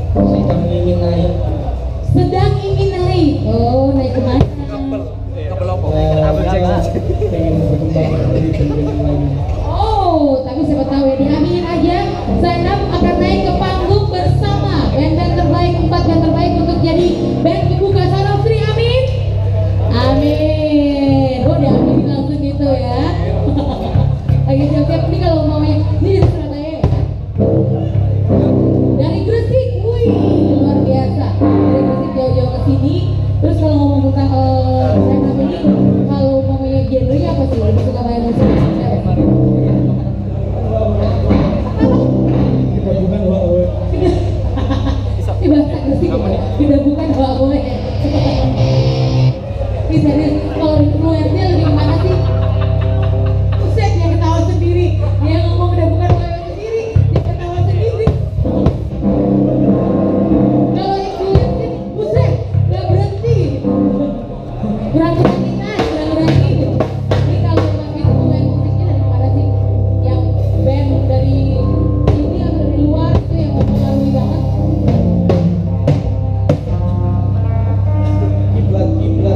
sedang ingin naik. Sedang ingin naik. Oh, naik kemana? Kabel apa? Pengen berkembang menjadi band lain. Oh, tapi siapa tahu ya, diaminin aja. Zainab akan naik ke panggung bersama band-band terbaik, 4 band terbaik untuk jadi band pembuka Sound of Three. Amin. Amin. Oh, diaminin langsung gitu ya. Lagi siap-siap nih kalau maunya. Ini dari Surabaya ya? Dari Gresik. Wih, luar biasa. Dari Gresik jauh-jauh ke sini. Terus kalau ngomong tentang Zainab ini, kalau ngomongnya genre apa sih? Lebih suka main musik? Kita bukan wow. Ini bahasa Gresik ya? Tidak bukan boleh. Bisa nih, kalau influencer lebih kemana sih? Buset, dia ketawa sendiri. Dia ngomong udah bukan boleh sendiri, dia ketawa sendiri. Kalau influencer, buset, gak berhenti. Kurang kreativitas, kurang kreatif. Ini kalau memang influencer musiknya dari mana sih? Yang band dari sini atau dari luar itu yang mempengaruhi banget? Kiblat.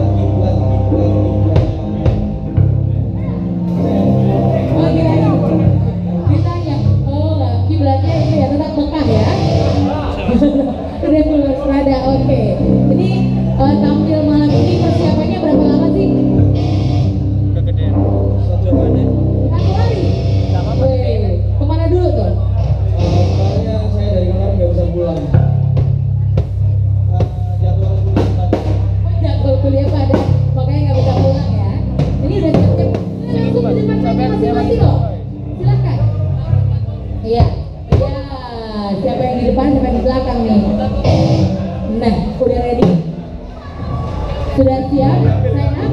Oh iya, ditanya, oh kiblatnya itu ya tetap Mekah ya. Udah full Strada, oke. Ini tampil malam ini persiapannya berapa lama sih? Kegedean. Satu mana? 1 hari. Wih, kemana dulu tuh? Soalnya saya dari kemarin nggak bisa pulang. Jadwal kuliah tadi. Oh, jadwal kuliah pada, makanya nggak bisa pulang ya. Ini udah siap-siap. Langsung ke depan saja masing-masing loh. Silakan. Iya. Ya, siapa yang di depan, siapa yang di belakang nih? Nah, udah ready? Sudah siap? Zainab?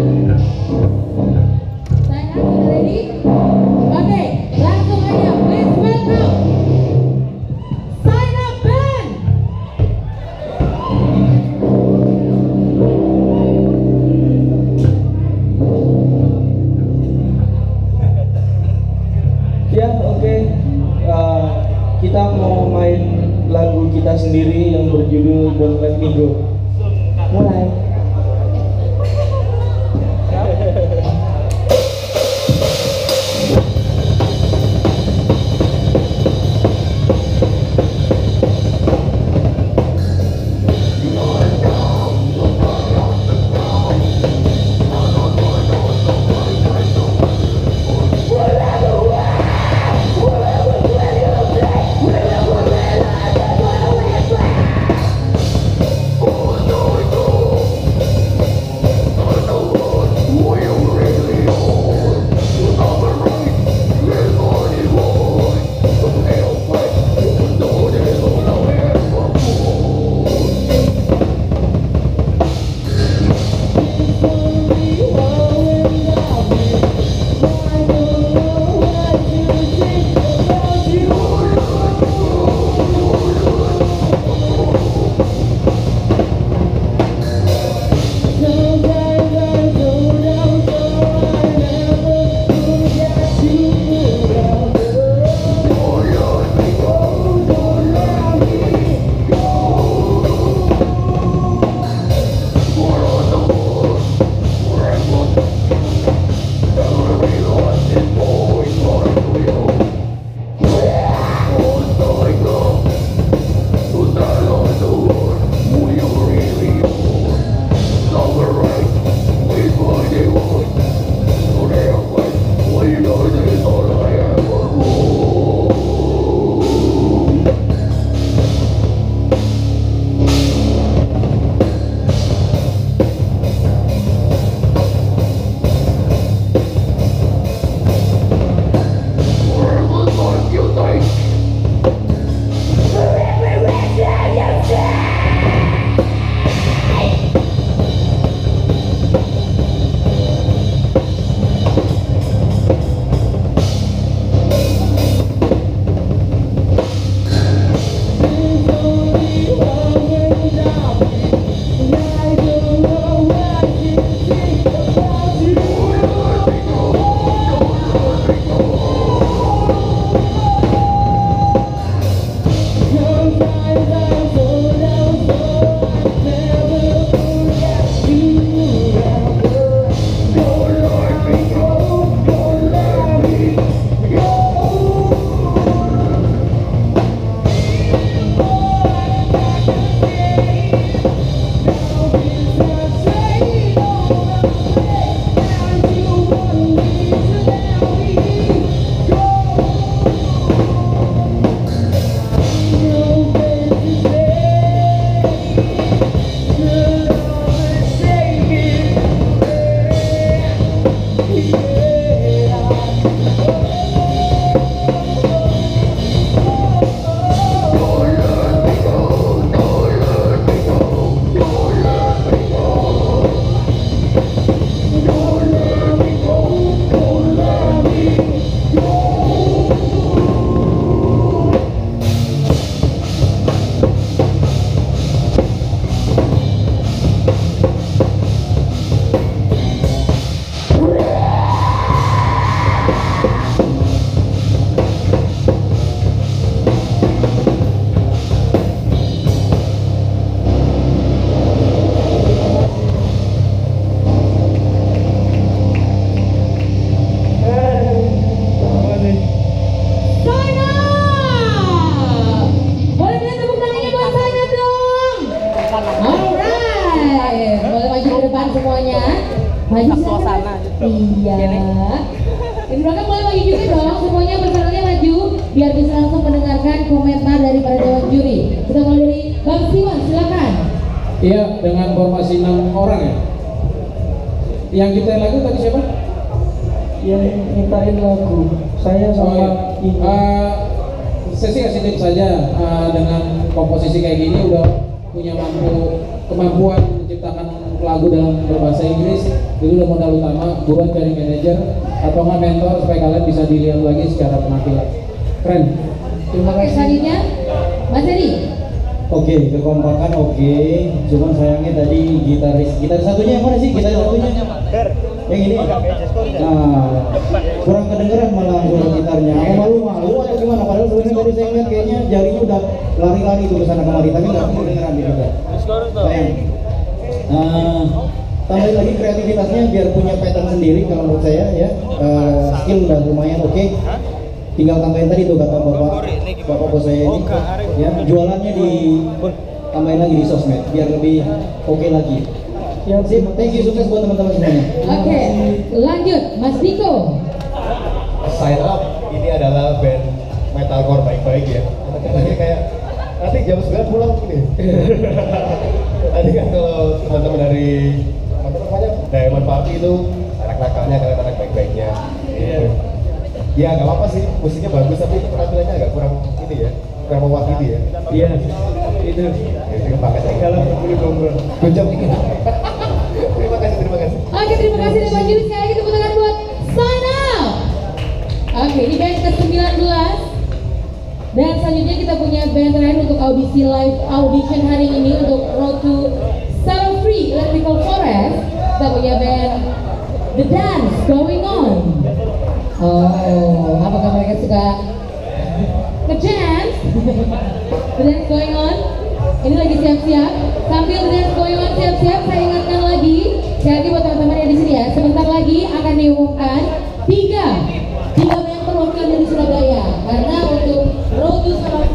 Zainab sudah ready? Oke, langsung aja. Please welcome Zainab Band. Ya, oke. Kita mau main lagu kita sendiri yang berjudul Don't Let Me Go. Mulai. silakan semuanya. Maju silakan. Iya. Di belakang boleh maju juga dong, semuanya personelnya maju biar bisa langsung mendengarkan komentar dari para dewan juri. Kita mulai dari Bang Siwan, silakan. Iya, dengan formasi 6 orang ya. Yang kita lagu tadi siapa? Yang mintain lagu saya sama Ibu. Saya sih kasih tips saja, dengan komposisi kayak gini udah punya kemampuan menciptakan lagu dalam berbahasa Inggris, itu udah modal utama. Buruan cari manajer atau nggak mentor supaya kalian bisa dilihat lagi secara penampilan. Keren. Terima Oke, kasih. selanjutnya Mas Eri. Oke, kekompakan oke. Cuman sayangnya tadi gitar satunya yang mana sih? Gitar satunya yang ini. Nah, kurang kedengeran malah suara gitarnya. Aku malu atau gimana? Padahal sebenarnya tadi saya lihat kayaknya jarinya udah lari-lari tuh ke sana kemari, tapi nggak kedengeran di gitar. Sayang. Tambahin lagi kreativitasnya biar punya pattern sendiri kalau menurut saya ya. Skill udah lumayan oke. Tinggal tambahin tadi tuh kata bapak bos saya ini ya, jualannya di tambahin lagi di sosmed biar lebih oke lagi ya. Sip, thank you, sukses buat teman-teman semuanya. Oke, lanjut Mas Diko. Sign Up ini adalah band metalcore baik-baik ya. Nanti kayak nanti jam 9 pulang gini. Tadi kan kalau teman-teman dari apa namanya Diamond Papi itu anak-nakalnya, kalian anak baik-baiknya. Ya nggak apa-apa sih, musiknya bagus tapi penampilannya agak kurang ini ya, kurang mewakili ya. Iya, itu Terima kasih. kalau boleh ngobrol. Good job ini. Terima kasih. Oke, terima kasih Dewan Juri. Sekali lagi tepuk tangan buat Sign Up. Oke, ini band ke-19. Dan selanjutnya kita punya band terakhir untuk audisi live audition hari ini untuk Road to Sorrow Free Electrical Forest. Kita punya band The Dance Going On. Oh, apakah mereka suka nge-dance? The Dance Going On. Ini lagi siap-siap. Sambil The Dance Going On siap-siap, saya ingatkan lagi, sekali lagi buat teman-teman yang di sini ya. Sebentar lagi akan diumumkan tiga band perwakilan dari Surabaya. Karena untuk Road to Sorrow